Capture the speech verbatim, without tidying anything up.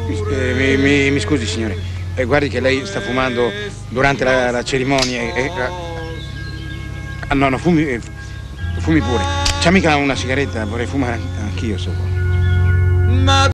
Eh, mi, mi, mi scusi signore, eh, guardi che lei sta fumando durante la, la cerimonia e... Eh, ah, no, no, fumi, eh, fumi pure. C'ha mica una sigaretta, vorrei fumare anch'io, so.